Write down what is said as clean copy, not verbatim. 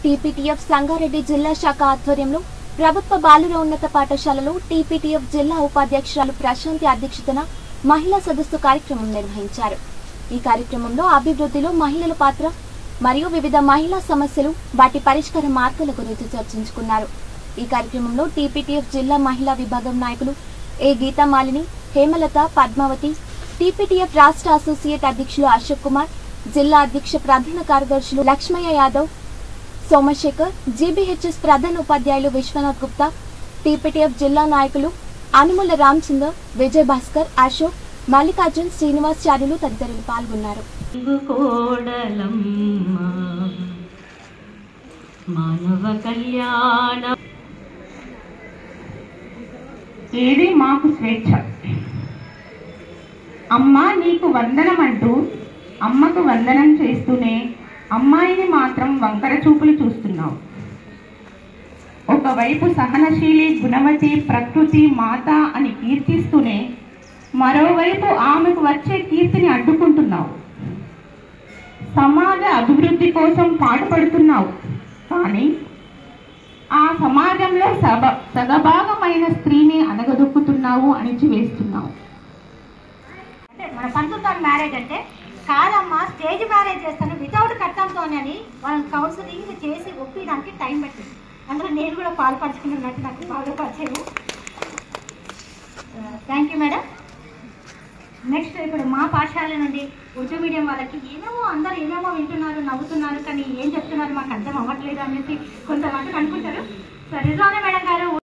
TPTF Sangareddy జిల్లా శాఖ ఆధ్వర్యంలో ప్రభుత్వ బాలుర ఉన్నత పాఠశాలలో టీపీటీఎఫ్ జిల్లా ఉపాధ్యక్షురాలు ప్రశాంతి అధ్యక్షతన మహిళా సదస్సు కార్యక్రమం నిర్వహించారు। ఈ కార్యక్రమంలో అభివృద్ధిలో మహిళల పాత్ర మరియు వివిధ మహిళా సమస్యలు వాటి పరిష్కార మార్గాల గురించి చర్చించుకున్నారు। ఈ కార్యక్రమంలో టీపీటీఎఫ్ జిల్లా మహిళా విభాగం నాయకులు ఏ గీతామాలిని, హేమలత, పద్మావతి, టీపీటీఎఫ్ రాష్ట్ర అసోసియేట్ అధ్యక్షులు అశోక్ కుమార్, జిల్లా అధ్యక్ష ప్రధాన కార్యదర్శులు లక్ష్మయ్య యాదవ్, సోమశేఖర్, జీబీహెచ్ఎస్ ప్రధాన ఉపాధ్యాయులు విశ్వనాథ్ గుప్తా, టీపీటీఎఫ్ జిల్లా నాయకులు అనుముల రామచందర్, విజయ్ భాస్కర్, అశోక్, మల్లికార్జున్, శ్రీనివాసాచార్యులు తదితరులు పాల్గొన్నారు। మానవ కళ్యాణ ఏది మాకు స్వేచ్ఛ, అమ్మా నీకు వందనం అంటూ అమ్మకు వందనం చేస్తూనే అమ్మాయిని మాత్రం వంకర చూపులు చూస్తున్నావు। ఒకవైపు సహనశీలి, గుణవతి, ప్రకృతి మాత అని కీర్తిస్తూనే మరోవైపు ఆమెకు వచ్చే కీర్తిని అడ్డుకుంటున్నావు। సమాజ అభివృద్ధి కోసం పాటుపడుతున్నావు, కానీ ఆ సమాజంలో సగభాగమైన స్త్రీని అనగదొక్కుతున్నావు, అణిచివేస్తున్నావు। అంటే మన పంతులతో మ్యారేజ్ అంటే కాదమ్మా, స్టేజ్ మ్యారేజ్ చేస్తాను వితౌట్ కట్నంతోనే అని వాళ్ళని కౌన్సిలింగ్ చేసి ఒప్పించడానికి టైం పట్టింది। అందులో నేను కూడా పాల్పంచుకున్నట్టు నాకు బాగా పరిచయం। Thank you madam. నెక్స్ట్ ఇప్పుడు మా పాఠశాల నుండి ఉర్దూ మీడియం వాళ్ళకి అందరూ ఏమేమో వింటున్నారు, నవ్వుతున్నారు, కానీ ఏం చెప్తున్నారు మాకు అర్థం అవ్వట్లేదు అనేసి కొంతమంది అనుకుంటారు। సో రిజ్వానా మేడం గారు